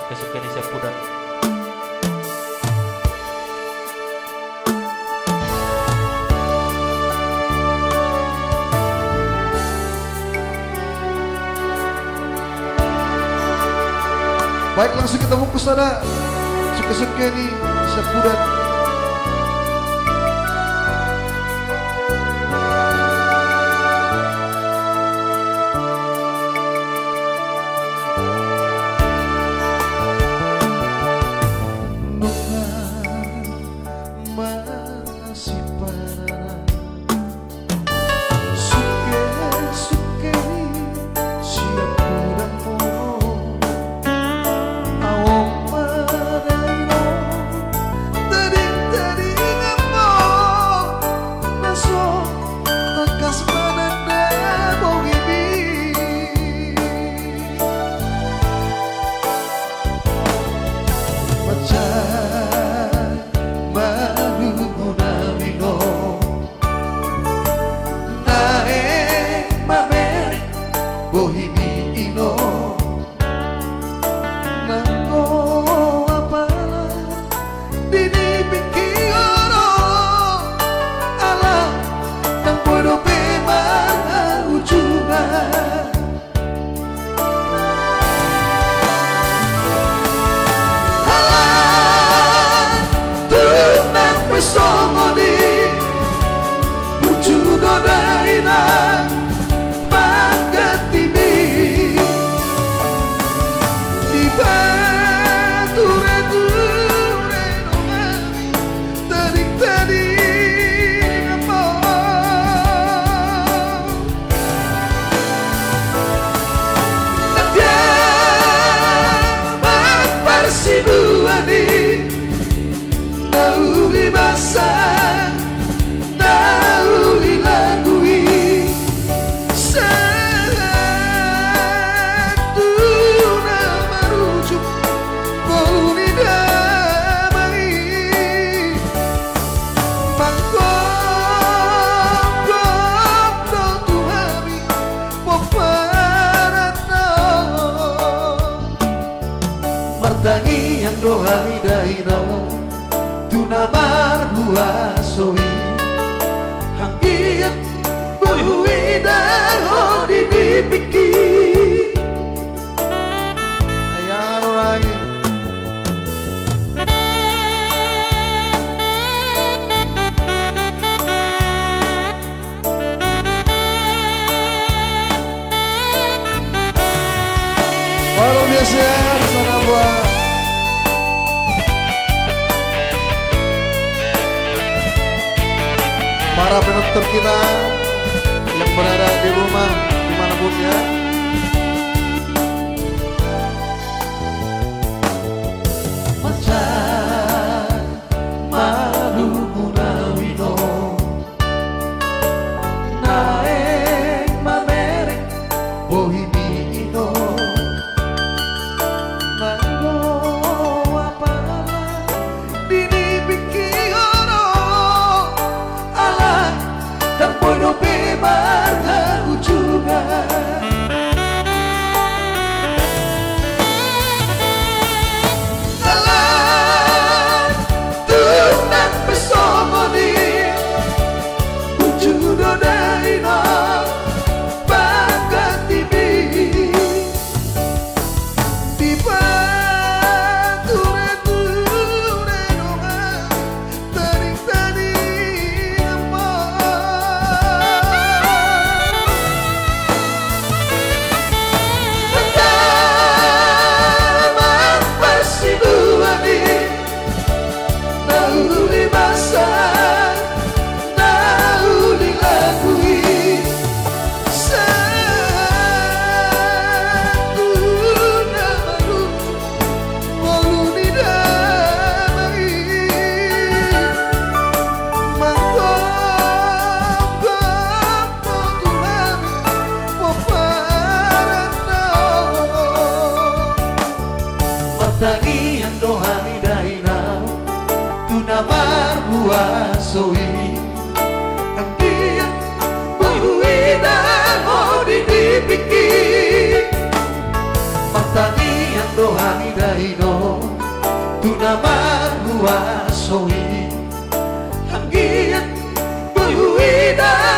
kesukaan siap pudan. Baik, langsung kita bungkus ada suka-suka nih siap pudan. Martangi yang dohai daina tuna marbuasoi hanggiat buhui daro di bibiki Ayah lagi. Luar biasa sana buat para penonton kita yang berada di rumah dimanapun ya. Macan madu munawino naik mamerek bohimino nanggo apa dini bikin ala dan podo bebar ujungan alat tunan pesomoni ujudo daina bangga tibi di batu Tangian dohani daina tuna marbuasoi angkian buhui daho di bibiki Tangian dohani hanidaino tunamar huasoi hanggian buhuida